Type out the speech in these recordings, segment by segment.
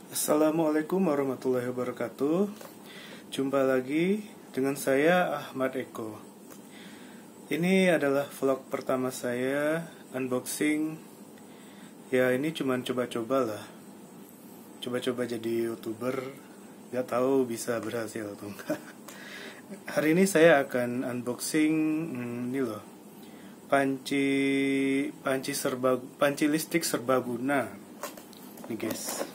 Assalamualaikum warahmatullahi wabarakatuh. Jumpa lagi dengan saya Ahmad Eko. Ini adalah vlog pertama saya, unboxing. Ya ini cuman coba-coba lah. Coba-coba jadi YouTuber. Gak tahu bisa berhasil atau enggak. Hari ini saya akan unboxing ini loh. Panci listrik serbaguna. Nih guys.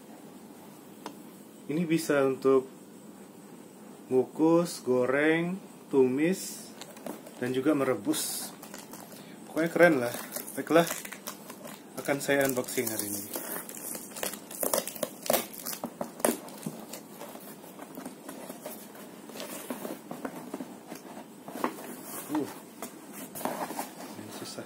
Ini bisa untuk ngukus, goreng, tumis, dan juga merebus. Pokoknya keren lah. Baiklah, akan saya unboxing hari ini. Ini susah.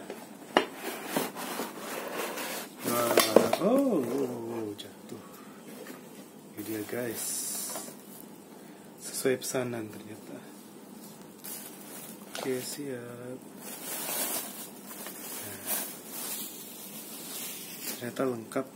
Jatuh. Ini dia guys, sesuai pesanan ternyata. Oke, siap. Nah, ternyata lengkap.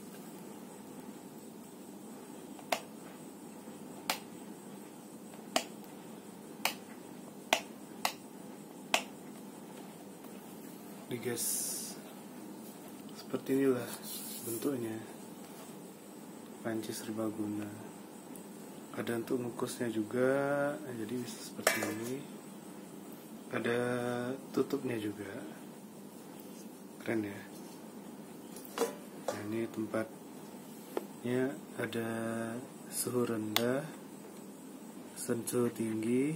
Nih guys, seperti inilah bentuknya. Panci serbaguna. Ada untuk ngukusnya juga, jadi bisa seperti ini. Ada tutupnya juga. Keren ya. Nah, ini tempatnya ada suhu rendah, suhu tinggi.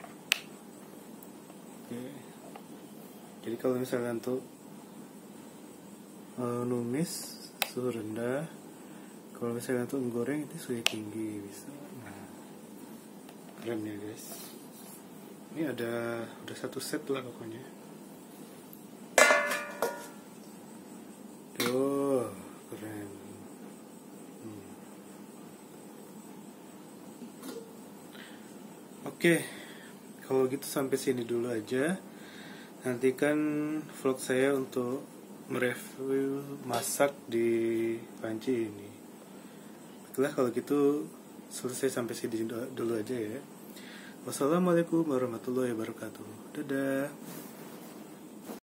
Oke. Jadi kalau misalnya untuk numis suhu rendah, kalau misalnya untuk menggoreng itu suhu tinggi bisa. Nah, keren ya guys. Ini udah satu set lah pokoknya. Tuh, keren. Oke, kalau gitu sampai sini dulu aja. Nantikan vlog saya untuk mereview masak di panci ini. Baiklah, kalau gitu selesai sampai sini dulu aja ya. Wassalamualaikum warahmatullahi wabarakatuh. Dadah.